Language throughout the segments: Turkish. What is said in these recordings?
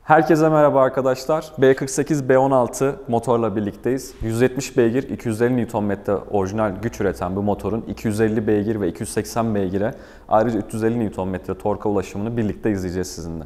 Herkese merhaba arkadaşlar. B48 B16 motorla birlikteyiz. 170 beygir, 250 Nm orijinal güç üreten bu motorun 250 beygir ve 280 beygire ayrıca 350 Nm torka ulaşımını birlikte izleyeceğiz sizinle.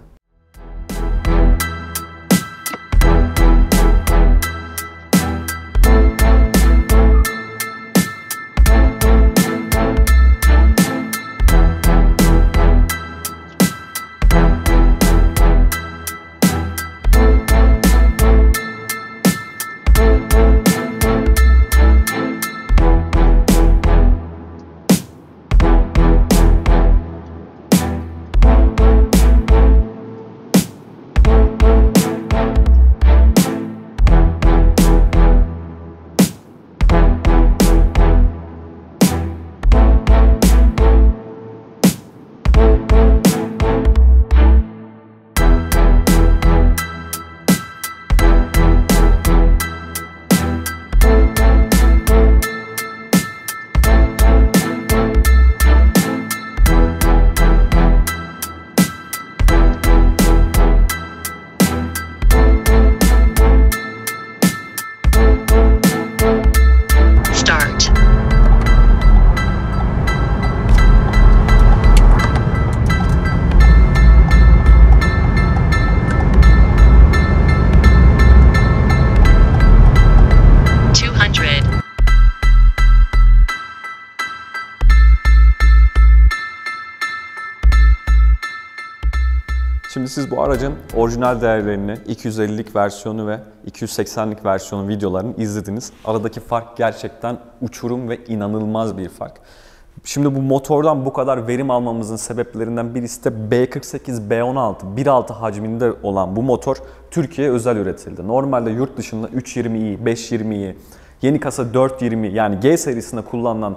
Şimdi siz bu aracın orijinal değerlerini, 250'lik versiyonu ve 280'lik versiyonu videolarını izlediniz. Aradaki fark gerçekten uçurum ve inanılmaz bir fark. Şimdi bu motordan bu kadar verim almamızın sebeplerinden birisi de B48 B16 1.6 hacminde olan bu motor Türkiye'ye özel üretildi. Normalde yurt dışında 320i, 520i, yeni kasa 420 yani G serisinde kullanılan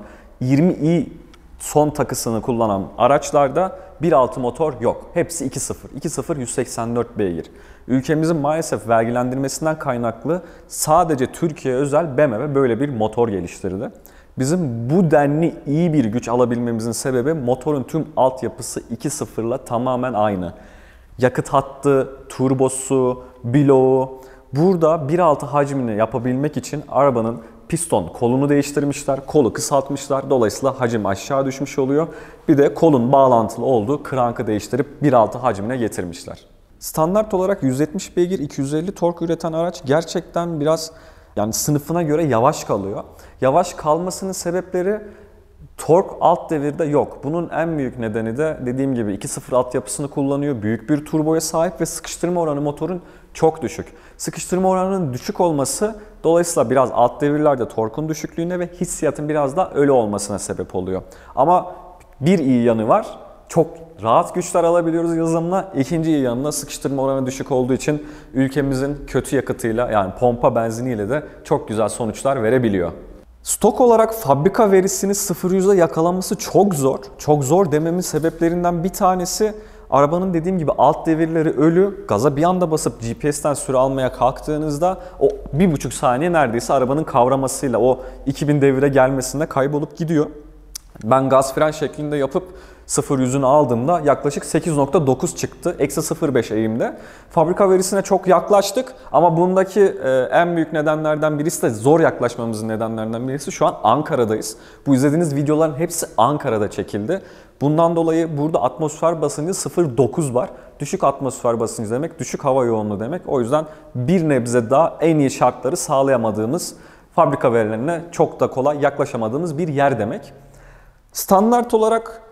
20i son takısını kullanan araçlarda 1.6 motor yok. Hepsi 2.0. 2.0 184 beygir. Ülkemizin maalesef vergilendirmesinden kaynaklı sadece Türkiye özel BMW böyle bir motor geliştirdi. Bizim bu denli iyi bir güç alabilmemizin sebebi motorun tüm altyapısı 2.0 ile tamamen aynı. Yakıt hattı, turbosu, bloğu. Burada 1.6 hacmini yapabilmek için arabanın piston kolunu değiştirmişler, kolu kısaltmışlar. Dolayısıyla hacim aşağı düşmüş oluyor. Bir de kolun bağlantılı olduğu krankı değiştirip 1.6 hacmine getirmişler. Standart olarak 170 beygir 250 tork üreten araç gerçekten biraz sınıfına göre yavaş kalıyor. Yavaş kalmasının sebepleri tork alt devirde yok. Bunun en büyük nedeni de dediğim gibi 2.0 altyapısını kullanıyor. Büyük bir turboya sahip ve sıkıştırma oranı motorun çok düşük. Sıkıştırma oranının düşük olması dolayısıyla biraz alt devirlerde torkun düşüklüğüne ve hissiyatın biraz da ölü olmasına sebep oluyor. Ama bir iyi yanı var. Çok rahat güçler alabiliyoruz yazılımla. İkinci iyi yanı sıkıştırma oranı düşük olduğu için ülkemizin kötü yakıtıyla yani pompa benziniyle de çok güzel sonuçlar verebiliyor. Stok olarak fabrika verisini 0-100'e yakalaması çok zor. Çok zor dememin sebeplerinden bir tanesi arabanın dediğim gibi alt devirleri ölü. Gaza bir anda basıp GPS'ten süre almaya kalktığınızda o 1,5 saniye neredeyse arabanın kavramasıyla o 2000 devire gelmesinde kaybolup gidiyor. Ben gaz fren şeklinde yapıp 0-100'ünü aldığımda yaklaşık 8.9 çıktı. Eksi 0.5 eğimde. Fabrika verisine çok yaklaştık ama bundaki en büyük nedenlerden birisi de zor yaklaşmamızın nedenlerinden birisi şu an Ankara'dayız. Bu izlediğiniz videoların hepsi Ankara'da çekildi. Bundan dolayı burada atmosfer basıncı 0.9 var. Düşük atmosfer basıncı demek, düşük hava yoğunluğu demek. O yüzden bir nebze daha en iyi şartları sağlayamadığımız, fabrika verilerine çok da kolay yaklaşamadığımız bir yer demek. Standart olarak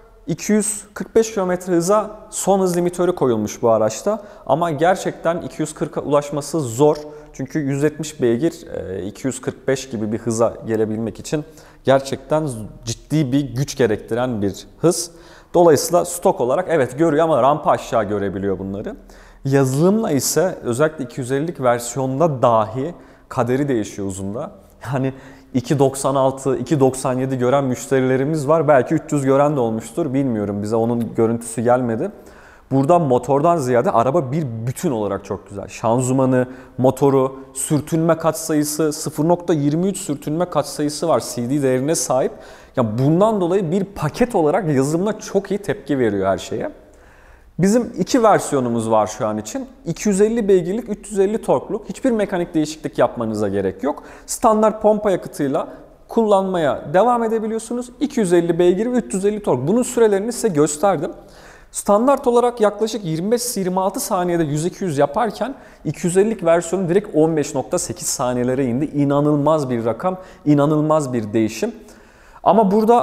245 km hıza son hız limitörü koyulmuş bu araçta ama gerçekten 240'a ulaşması zor. Çünkü 170 beygir 245 gibi bir hıza gelebilmek için gerçekten ciddi bir güç gerektiren bir hız. Dolayısıyla stok olarak evet görüyor ama rampa aşağı görebiliyor bunları. Yazılımla ise özellikle 250'lik versiyonda dahi kaderi değişiyor uzunda. Yani 2.96, 2.97 gören müşterilerimiz var. Belki 300 gören de olmuştur. Bilmiyorum. Bize onun görüntüsü gelmedi. Burada motordan ziyade araba bir bütün olarak çok güzel. Şanzımanı, motoru, sürtünme katsayısı, 0.23 sürtünme katsayısı var. CD değerine sahip. Ya bundan dolayı bir paket olarak yazılımına çok iyi tepki veriyor her şeye. Bizim iki versiyonumuz var şu an için. 250 beygirlik, 350 torkluk. Hiçbir mekanik değişiklik yapmanıza gerek yok. Standart pompa yakıtıyla kullanmaya devam edebiliyorsunuz. 250 beygir ve 350 tork. Bunun sürelerini size gösterdim. Standart olarak yaklaşık 25-26 saniyede 100-200 yaparken 250'lik versiyonu direkt 15.8 saniyelere indi. İnanılmaz bir rakam, inanılmaz bir değişim. Ama burada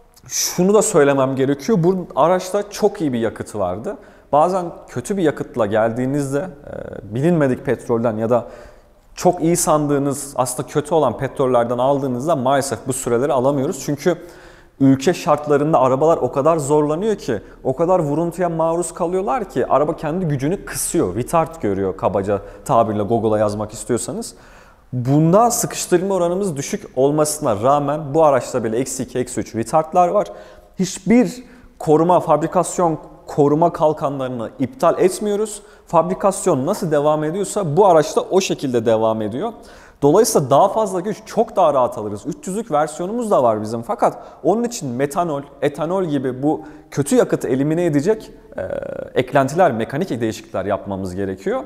şunu da söylemem gerekiyor. Bu araçta çok iyi bir yakıtı vardı. Bazen kötü bir yakıtla geldiğinizde bilinmedik petrolden ya da çok iyi sandığınız aslında kötü olan petrollerden aldığınızda maalesef bu süreleri alamıyoruz. Çünkü ülke şartlarında arabalar o kadar zorlanıyor ki, o kadar vuruntuya maruz kalıyorlar ki araba kendi gücünü kısıyor, retard görüyor kabaca tabirle Google'a yazmak istiyorsanız. Bunda sıkıştırma oranımız düşük olmasına rağmen bu araçta bile -2, -3 retardlar var. Hiçbir fabrikasyon koruma kalkanlarını iptal etmiyoruz. Fabrikasyon nasıl devam ediyorsa bu araçta o şekilde devam ediyor. Dolayısıyla daha fazla güç çok daha rahat alırız. 300'lük versiyonumuz da var bizim fakat onun için metanol, etanol gibi bu kötü yakıtı elimine edecek eklentiler, mekanik değişiklikler yapmamız gerekiyor.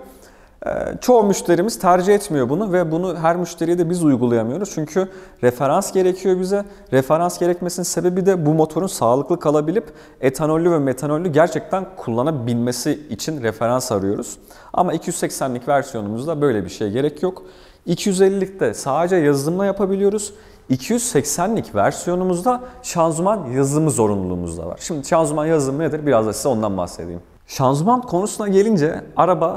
Çoğu müşterimiz tercih etmiyor bunu ve bunu her müşteriye de biz uygulayamıyoruz. Çünkü referans gerekiyor bize. Referans gerekmesinin sebebi de bu motorun sağlıklı kalabilip etanollü ve metanollü gerçekten kullanabilmesi için referans arıyoruz. Ama 280'lik versiyonumuzda böyle bir şeye gerek yok. 250'likte sadece yazılımla yapabiliyoruz. 280'lik versiyonumuzda şanzıman yazılımı zorunluluğumuz da var. Şimdi şanzıman yazılımı nedir? Biraz da size ondan bahsedeyim. Şanzıman konusuna gelince araba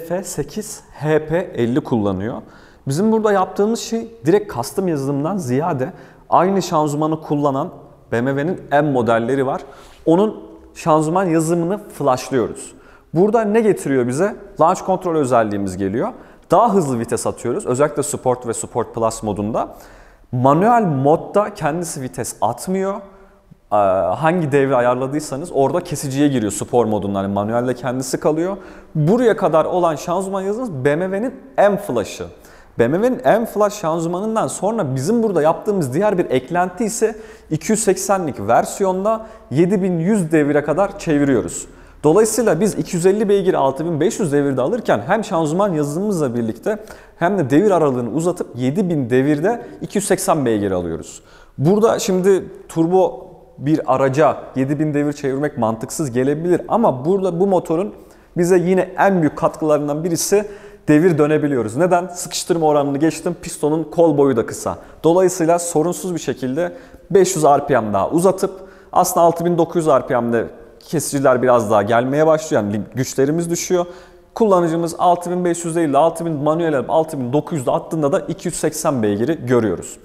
ZF8 HP50 kullanıyor. Bizim burada yaptığımız şey direkt custom yazılımdan ziyade aynı şanzımanı kullanan BMW'nin M modelleri var. Onun şanzıman yazılımını flashlıyoruz. Burada ne getiriyor bize? Launch control özelliğimiz geliyor. Daha hızlı vites atıyoruz. Özellikle Sport ve Sport Plus modunda. Manuel modda kendisi vites atmıyor. Hangi devre ayarladıysanız orada kesiciye giriyor spor modunda. Yani manuelde kendisi kalıyor. Buraya kadar olan şanzıman yazılımımız BMW'nin M-Flash'ı. BMW'nin M-Flash şanzımanından sonra bizim burada yaptığımız diğer bir eklenti ise 280'lik versiyonda 7100 devire kadar çeviriyoruz. Dolayısıyla biz 250 beygir 6500 devirde alırken hem şanzıman yazılımımızla birlikte hem de devir aralığını uzatıp 7000 devirde 280 beygir alıyoruz. Burada şimdi turbo bir araca 7000 devir çevirmek mantıksız gelebilir ama burada bu motorun bize yine en büyük katkılarından birisi devir dönebiliyoruz. Neden? Sıkıştırma oranını geçtim, pistonun kol boyu da kısa. Dolayısıyla sorunsuz bir şekilde 500 RPM daha uzatıp aslında 6900 RPM'de kesiciler biraz daha gelmeye başlıyor. Yani güçlerimiz düşüyor. Kullanıcımız 6500 değil de 6000 manuel alıp 6900'de attığında da 280 beygiri görüyoruz.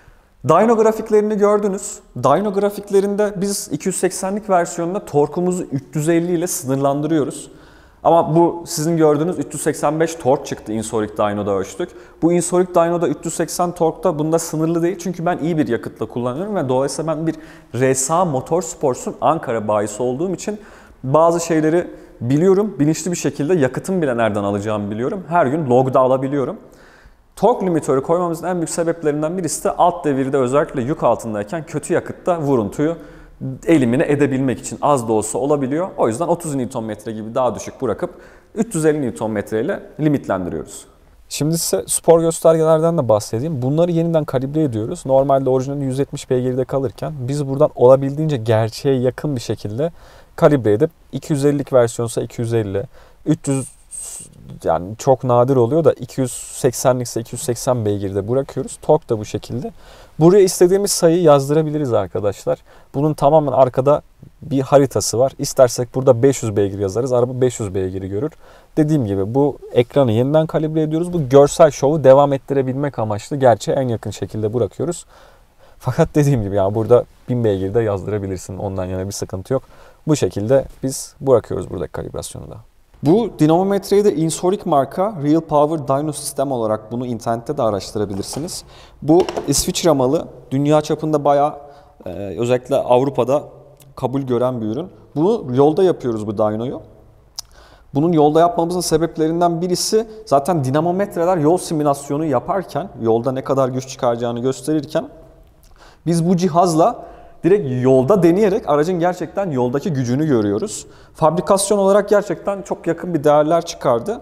Dyno grafiklerini gördünüz. Dyno grafiklerinde biz 280'lik versiyonunda torkumuzu 350 ile sınırlandırıyoruz. Ama bu sizin gördüğünüz 385 tork çıktı Insoric Dyno'da ölçtük. Bu Insoric Dyno'da 380 torkta bunda sınırlı değil. Çünkü ben iyi bir yakıtla kullanıyorum ve dolayısıyla ben bir RSA Motorsports'un Ankara bayisi olduğum için bazı şeyleri biliyorum. Bilinçli bir şekilde yakıtın bile nereden alacağımı biliyorum. Her gün logda alabiliyorum. Tork limitörü koymamızın en büyük sebeplerinden birisi de alt devirde özellikle yük altındayken kötü yakıtta vuruntuyu elimine edebilmek için az da olsa olabiliyor. O yüzden 30 Nm gibi daha düşük bırakıp 350 Nm ile limitlendiriyoruz. Şimdi size spor göstergelerden de bahsedeyim. Bunları yeniden kalibre ediyoruz. Normalde orijinali 170 beygirde kalırken biz buradan olabildiğince gerçeğe yakın bir şekilde kalibre edip 250'lik versiyonsa 250, 300 yani çok nadir oluyor da 280'lik ise 280 beygirde bırakıyoruz. Tork da bu şekilde. Buraya istediğimiz sayıyı yazdırabiliriz arkadaşlar. Bunun tamamen arkada bir haritası var. İstersek burada 500 beygir yazarız. Araba 500 beygiri görür. Dediğim gibi bu ekranı yeniden kalibre ediyoruz. Bu görsel şovu devam ettirebilmek amaçlı gerçeğe en yakın şekilde bırakıyoruz. Fakat dediğim gibi yani burada 1000 beygir de yazdırabilirsin. Ondan yana bir sıkıntı yok. Bu şekilde biz bırakıyoruz buradaki kalibrasyonu da. Bu dinamometreyi de Insoric marka Real Power Dyno System olarak bunu internette de araştırabilirsiniz. Bu İsviçre malı, dünya çapında bayağı özellikle Avrupa'da kabul gören bir ürün. Bunu yolda yapıyoruz bu dynoyu. Bunun yolda yapmamızın sebeplerinden birisi zaten dinamometreler yol simülasyonu yaparken, yolda ne kadar güç çıkaracağını gösterirken biz bu cihazla direkt yolda deneyerek aracın gerçekten yoldaki gücünü görüyoruz. Fabrikasyon olarak gerçekten çok yakın bir değerler çıkardı.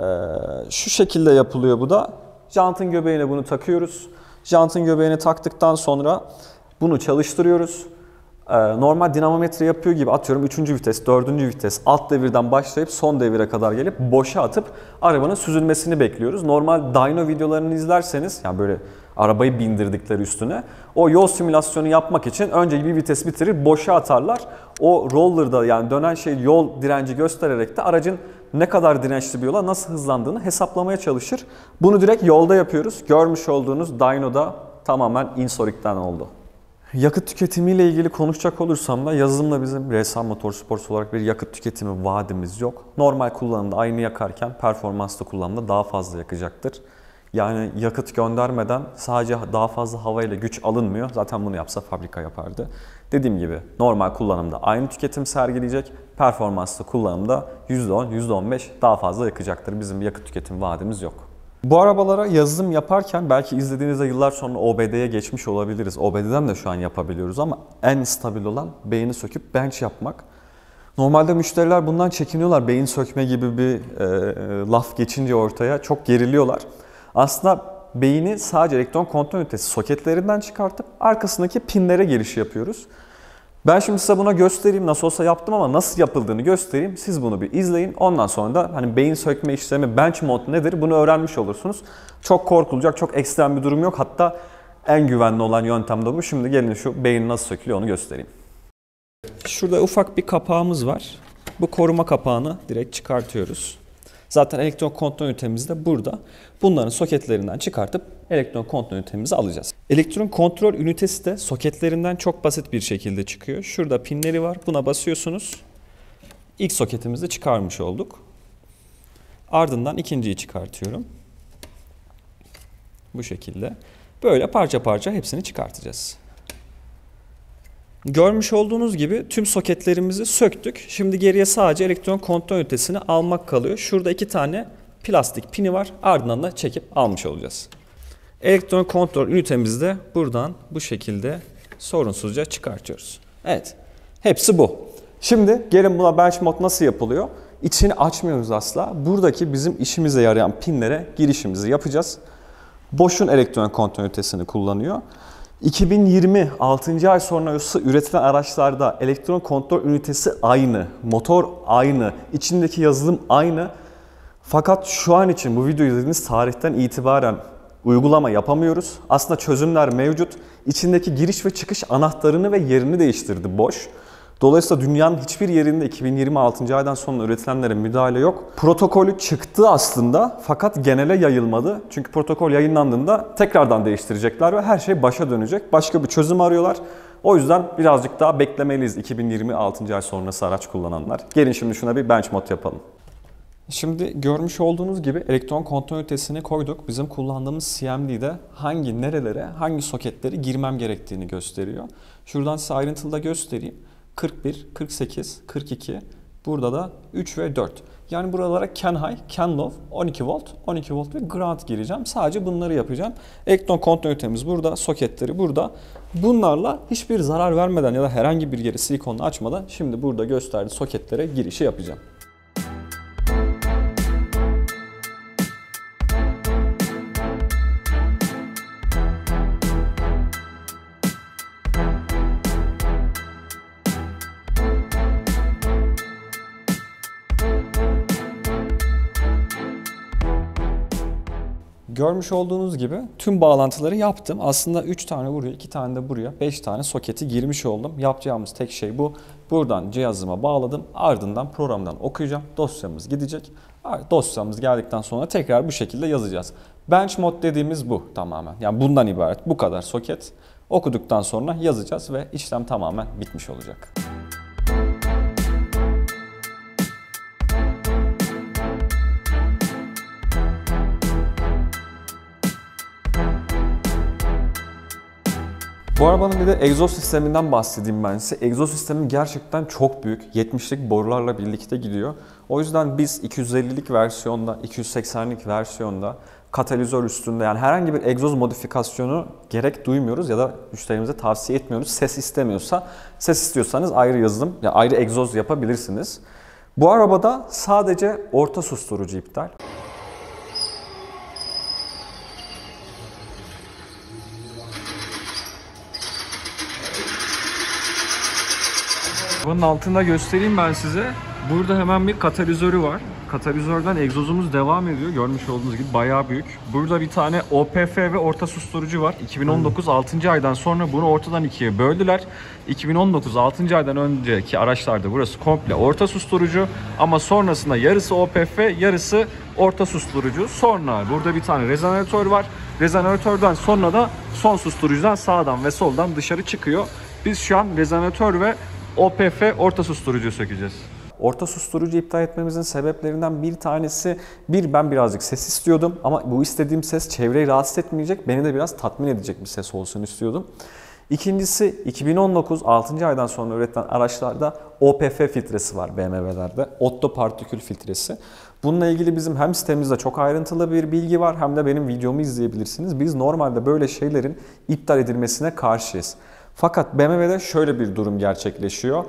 Şu şekilde yapılıyor bu da. Jantın göbeğine bunu takıyoruz. Jantın göbeğine taktıktan sonra bunu çalıştırıyoruz. Normal dinamometre yapıyor gibi atıyorum 3. vites, 4. vites alt devirden başlayıp son devire kadar gelip boşa atıp arabanın süzülmesini bekliyoruz. Normal dyno videolarını izlerseniz yani böyle arabayı bindirdikleri üstüne o yol simülasyonu yapmak için önce bir vites bitirir boşa atarlar. O roller'da yani dönen şey yol direnci göstererek de aracın ne kadar dirençli bir yola nasıl hızlandığını hesaplamaya çalışır. Bunu direkt yolda yapıyoruz. Görmüş olduğunuz dyno'da tamamen Insorik'ten oldu. Yakıt tüketimiyle ilgili konuşacak olursam da yazılımla bizim Resan Motorsports olarak bir yakıt tüketimi vaadimiz yok. Normal kullanımda aynı yakarken performanslı kullanımda daha fazla yakacaktır. Yani yakıt göndermeden sadece daha fazla havayla güç alınmıyor. Zaten bunu yapsa fabrika yapardı. Dediğim gibi normal kullanımda aynı tüketim sergileyecek. Performanslı kullanımda %10, %15 daha fazla yakacaktır. Bizim bir yakıt tüketimi vaadimiz yok. Bu arabalara yazılım yaparken belki izlediğinizde yıllar sonra OBD'ye geçmiş olabiliriz. OBD'den de şu an yapabiliyoruz ama en stabil olan beyni söküp bench yapmak. Normalde müşteriler bundan çekiniyorlar. Beyin sökme gibi bir laf geçince ortaya çok geriliyorlar. Aslında beyni sadece elektron kontrol ünitesi soketlerinden çıkartıp arkasındaki pinlere giriş yapıyoruz. Ben şimdi size buna göstereyim. Nasıl olsa yaptım ama nasıl yapıldığını göstereyim. Siz bunu bir izleyin. Ondan sonra da hani beyin sökme işlemi, bench mod nedir bunu öğrenmiş olursunuz. Çok korkulacak, çok ekstrem bir durum yok. Hatta en güvenli olan yöntem de bu. Şimdi gelin şu beyin nasıl sökülüyor onu göstereyim. Şurada ufak bir kapağımız var. Bu koruma kapağını direkt çıkartıyoruz. Zaten elektron kontrol ünitemiz de burada. Bunların soketlerinden çıkartıp elektron kontrol ünitemizi alacağız. Elektron kontrol ünitesi de soketlerinden çok basit bir şekilde çıkıyor. Şurada pinleri var. Buna basıyorsunuz. İlk soketimizi çıkarmış olduk. Ardından ikinciyi çıkartıyorum. Bu şekilde. Böyle parça parça hepsini çıkartacağız. Görmüş olduğunuz gibi tüm soketlerimizi söktük. Şimdi geriye sadece elektron kontrol ünitesini almak kalıyor. Şurada 2 tane plastik pini var. Ardından da çekip almış olacağız. Elektron kontrol ünitemizi de buradan bu şekilde sorunsuzca çıkartıyoruz. Evet. Hepsi bu. Şimdi gelin buna bench mod nasıl yapılıyor? İçini açmıyoruz asla. Buradaki bizim işimize yarayan pinlere girişimizi yapacağız. Boş'un elektron kontrol ünitesini kullanıyor. 2020 6. ay sonrası üretilen araçlarda elektron kontrol ünitesi aynı, motor aynı, içindeki yazılım aynı. Fakat şu an için bu videoyu izlediğiniz tarihten itibaren uygulama yapamıyoruz. Aslında çözümler mevcut. İçindeki giriş ve çıkış anahtarını ve yerini değiştirdi Bosch. Dolayısıyla dünyanın hiçbir yerinde 2020 6. aydan sonra üretilenlere müdahale yok. Protokolü çıktı aslında fakat genele yayılmadı. Çünkü protokol yayınlandığında tekrardan değiştirecekler ve her şey başa dönecek. Başka bir çözüm arıyorlar. O yüzden birazcık daha beklemeliyiz 2020 6. ay sonrası araç kullananlar. Gelin şimdi şuna bir bench mod yapalım. Şimdi görmüş olduğunuz gibi elektron kontrol ünitesini koyduk. Bizim kullandığımız CMD'de hangi nerelere, hangi soketleri girmem gerektiğini gösteriyor. Şuradan size ayrıntılı da göstereyim. 41, 48, 42, burada da 3 ve 4. Yani buralara can high, can low, 12 volt, 12 volt ve ground gireceğim. Sadece bunları yapacağım. Elektron kontrol ünitemiz burada, soketleri burada. Bunlarla hiçbir zarar vermeden ya da herhangi bir yeri silikonla açmadan şimdi burada gösterdiği soketlere girişi yapacağım. Görmüş olduğunuz gibi tüm bağlantıları yaptım. Aslında 3 tane buraya, 2 tane de buraya, 5 tane soketi girmiş oldum. Yapacağımız tek şey bu. Buradan cihazıma bağladım. Ardından programdan okuyacağım. Dosyamız gidecek. Dosyamız geldikten sonra tekrar bu şekilde yazacağız. Bench mod dediğimiz bu tamamen. Yani bundan ibaret. Bu kadar soket. Okuduktan sonra yazacağız ve işlem tamamen bitmiş olacak. Bu arabanın bir de egzoz sisteminden bahsedeyim ben size. Egzoz sistemi gerçekten çok büyük. 70'lik borularla birlikte gidiyor. O yüzden biz 250'lik versiyonda, 280'lik versiyonda katalizör üstünde, yani herhangi bir egzoz modifikasyonu gerek duymuyoruz ya da müşterimize tavsiye etmiyoruz. Ses istemiyorsa, ses istiyorsanız ayrı yazılım, ya ayrı egzoz yapabilirsiniz. Bu arabada sadece orta susturucu iptal. Bunun altında göstereyim ben size. Burada hemen bir katalizörü var. Katalizörden egzozumuz devam ediyor. Görmüş olduğunuz gibi bayağı büyük. Burada bir tane OPF ve orta susturucu var. 2019 6. aydan sonra bunu ortadan ikiye böldüler. 2019 6. aydan önceki araçlarda burası komple orta susturucu. Ama sonrasında yarısı OPF, yarısı orta susturucu. Sonra burada bir tane rezonatör var. Rezonatörden sonra da son susturucudan sağdan ve soldan dışarı çıkıyor. Biz şu an rezonatör ve OPF orta susturucu sökeceğiz. Orta susturucu iptal etmemizin sebeplerinden bir tanesi, ben birazcık ses istiyordum ama bu istediğim ses çevreyi rahatsız etmeyecek, beni de biraz tatmin edecek bir ses olsun istiyordum. İkincisi, 2019 6. aydan sonra üretilen araçlarda OPF filtresi var BMW'lerde. Otto partikül filtresi. Bununla ilgili bizim hem sitemizde çok ayrıntılı bir bilgi var hem de benim videomu izleyebilirsiniz. Biz normalde böyle şeylerin iptal edilmesine karşıyız. Fakat BMW'de şöyle bir durum gerçekleşiyor.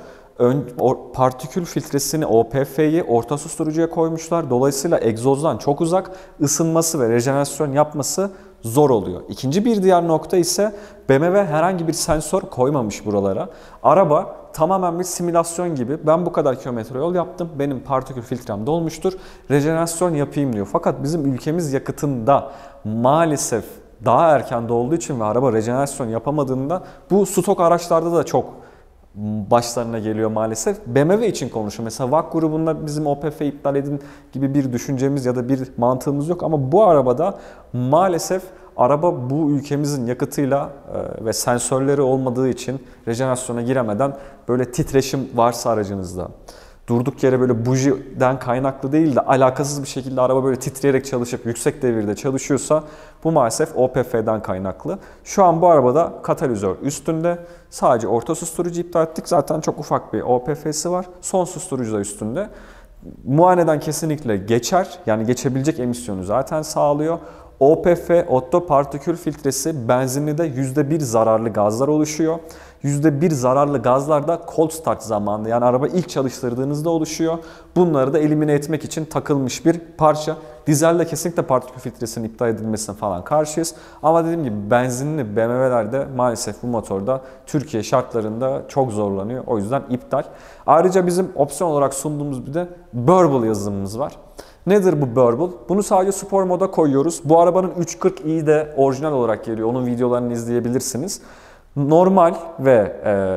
Partikül filtresini, OPF'yi orta susturucuya koymuşlar. Dolayısıyla egzozdan çok uzak, ısınması ve rejenerasyon yapması zor oluyor. İkinci bir diğer nokta ise BMW herhangi bir sensör koymamış buralara. Araba tamamen bir simülasyon gibi. Ben bu kadar kilometre yol yaptım, benim partikül filtrem dolmuştur, rejenerasyon yapayım diyor. Fakat bizim ülkemiz yakıtında maalesef daha erken dolduğu için ve araba rejenerasyon yapamadığında bu stok araçlarda da çok başlarına geliyor maalesef. BMW için konuşuyor. Mesela VAK grubunda bizim OPF iptal edin gibi bir düşüncemiz ya da bir mantığımız yok ama bu arabada maalesef araba bu ülkemizin yakıtıyla ve sensörleri olmadığı için rejenerasyona giremeden böyle titreşim varsa aracınızda, durduk yere böyle bujiden kaynaklı değil de alakasız bir şekilde araba böyle titreyerek çalışıp yüksek devirde çalışıyorsa bu maalesef OPF'den kaynaklı. Şu an bu arabada katalizör üstünde, sadece orta susturucu iptal ettik. Zaten çok ufak bir OPF'si var. Son susturucu da üstünde. Muayeneden kesinlikle geçer. Yani geçebilecek emisyonu zaten sağlıyor. OPF, Otto partikül filtresi benzinlide %1 zararlı gazlar oluşuyor. %1 zararlı gazlar da cold start zamanında, yani araba ilk çalıştırdığınızda oluşuyor. Bunları da elimine etmek için takılmış bir parça. Dizelde kesinlikle partikül filtresinin iptal edilmesine falan karşıyız. Ama dediğim gibi benzinli BMW'lerde maalesef bu motorda Türkiye şartlarında çok zorlanıyor. O yüzden iptal. Ayrıca bizim opsiyon olarak sunduğumuz bir de Burble yazılımımız var. Nedir bu Burble? Bunu sadece spor moda koyuyoruz. Bu arabanın 340i de orijinal olarak geliyor. Onun videolarını izleyebilirsiniz. Normal ve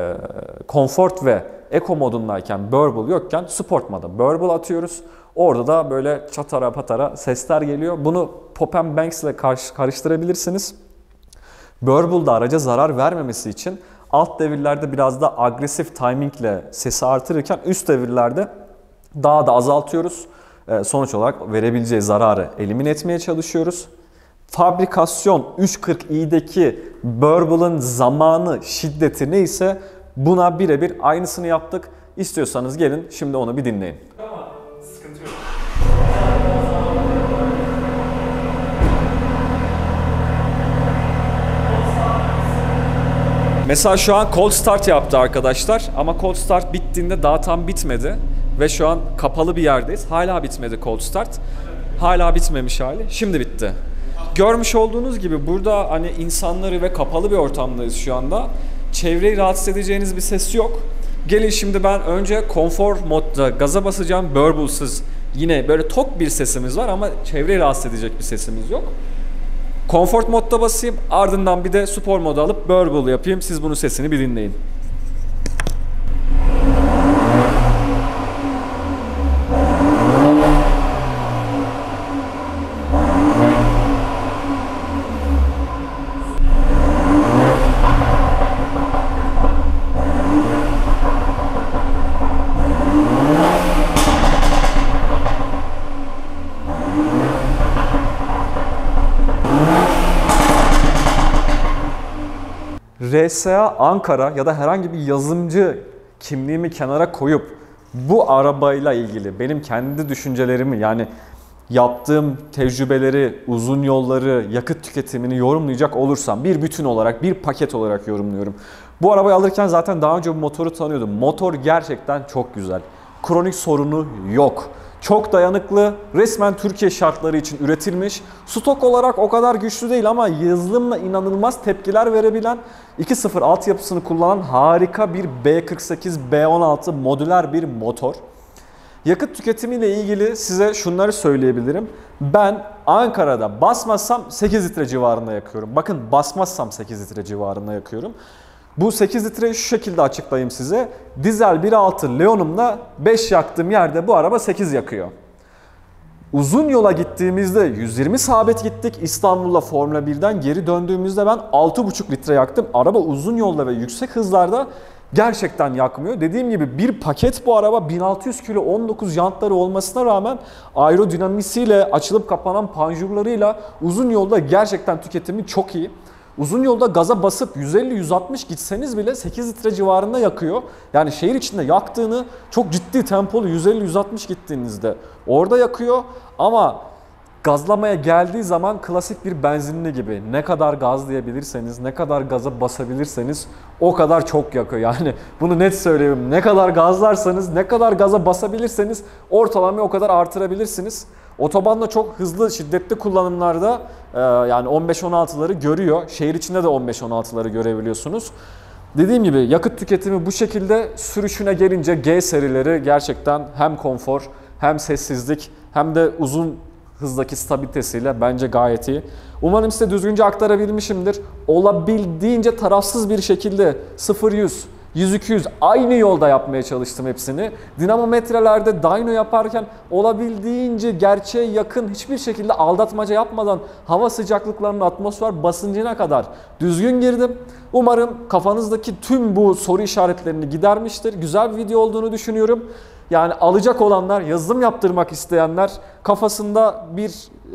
Comfort ve Eco modundayken Burble yokken Sport moda Burble atıyoruz. Orada da böyle çatara patara sesler geliyor. Bunu Pop & Banks ile karıştırabilirsiniz. Burble'da araca zarar vermemesi için alt devirlerde biraz da agresif timing ile sesi artırırken üst devirlerde daha da azaltıyoruz. Sonuç olarak verebileceği zararı elimine etmeye çalışıyoruz. Fabrikasyon 340i'deki Burble'ın zamanı, şiddeti neyse buna birebir aynısını yaptık. İstiyorsanız gelin şimdi onu bir dinleyin. Ama sıkıntı yok. Mesela şu an cold start yaptı arkadaşlar ama cold start bittiğinde daha tam bitmedi ve şu an kapalı bir yerdeyiz. Hala bitmedi cold start. Hala bitmemiş hali. Şimdi bitti. Görmüş olduğunuz gibi burada hani insanları ve kapalı bir ortamdayız şu anda. Çevreyi rahatsız edeceğiniz bir ses yok. Gelin şimdi ben önce konfor modda gaza basacağım. Burble'sız yine böyle tok bir sesimiz var ama çevreyi rahatsız edecek bir sesimiz yok. Comfort modda basayım, ardından bir de spor modu alıp Burble yapayım. Siz bunun sesini bir dinleyin. RSA Ankara ya da herhangi bir yazılımcı kimliğimi kenara koyup bu arabayla ilgili benim kendi düşüncelerimi, yani yaptığım tecrübeleri, uzun yolları, yakıt tüketimini yorumlayacak olursam bir bütün olarak, bir paket olarak yorumluyorum. Bu arabayı alırken zaten daha önce bu motoru tanıyordum. Motor gerçekten çok güzel. Kronik sorunu yok. Çok dayanıklı, resmen Türkiye şartları için üretilmiş. Stok olarak o kadar güçlü değil ama yazılımla inanılmaz tepkiler verebilen 2.0 altyapısını kullanan harika bir B48, B16 modüler bir motor. Yakıt tüketimiyle ilgili size şunları söyleyebilirim. Ben Ankara'da basmazsam 8 litre civarında yakıyorum. Bakın basmazsam 8 litre civarında yakıyorum. Bu 8 litreyi şu şekilde açıklayayım size. Dizel 1.6 Leon'umla 5 yaktığım yerde bu araba 8 yakıyor. Uzun yola gittiğimizde 120 sabit gittik. İstanbul'la Formula 1'den geri döndüğümüzde ben 6.5 litre yaktım. Araba uzun yolda ve yüksek hızlarda gerçekten yakmıyor. Dediğim gibi bir paket bu araba, 1600 kilo 19 jantları olmasına rağmen aerodinamisiyle, açılıp kapanan panjurlarıyla uzun yolda gerçekten tüketimi çok iyi. Uzun yolda gaza basıp 150-160 gitseniz bile 8 litre civarında yakıyor. Yani şehir içinde yaktığını çok ciddi tempolu 150-160 gittiğinizde orada yakıyor. Ama gazlamaya geldiği zaman klasik bir benzinli gibi ne kadar gazlayabilirseniz, ne kadar gaza basabilirseniz o kadar çok yakıyor. Yani bunu net söyleyeyim. Ne kadar gazlarsanız, ne kadar gaza basabilirseniz ortalamayı o kadar artırabilirsiniz. Otobanda çok hızlı, şiddetli kullanımlarda yani 15-16'ları görüyor. Şehir içinde de 15-16'ları görebiliyorsunuz. Dediğim gibi yakıt tüketimi bu şekilde. Sürüşüne gelince G serileri gerçekten hem konfor, hem sessizlik, hem de uzun hızdaki stabilitesiyle bence gayet iyi. Umarım size düzgünce aktarabilmişimdir. Olabildiğince tarafsız bir şekilde 0-100, 100-200 aynı yolda yapmaya çalıştım hepsini. Dinamometrelerde dyno yaparken olabildiğince gerçeğe yakın, hiçbir şekilde aldatmaca yapmadan hava sıcaklıklarının atmosfer basıncına kadar düzgün girdim. Umarım kafanızdaki tüm bu soru işaretlerini gidermiştir. Güzel bir video olduğunu düşünüyorum. Yani alacak olanlar, yazılım yaptırmak isteyenler kafasında bir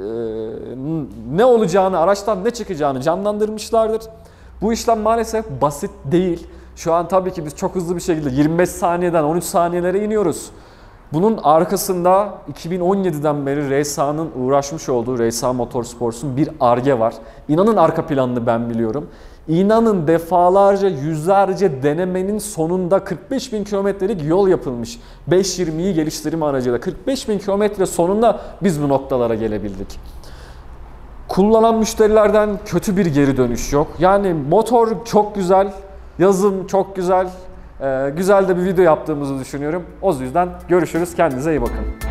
ne olacağını, araçtan ne çıkacağını canlandırmışlardır. Bu işlem maalesef basit değil. Şu an tabii ki biz çok hızlı bir şekilde 25 saniyeden 13 saniyelere iniyoruz. Bunun arkasında 2017'den beri RSA'nın uğraşmış olduğu, RSA Motorsports'un bir Ar-Ge var. İnanın arka planını ben biliyorum. İnanın defalarca, yüzlerce denemenin sonunda 45.000 kilometrelik yol yapılmış. 520'yi geliştirme aracıyla 45.000 kilometre sonunda biz bu noktalara gelebildik. Kullanan müşterilerden kötü bir geri dönüş yok. Yani motor çok güzel, yazım çok güzel, güzel de bir video yaptığımızı düşünüyorum. O yüzden görüşürüz, kendinize iyi bakın.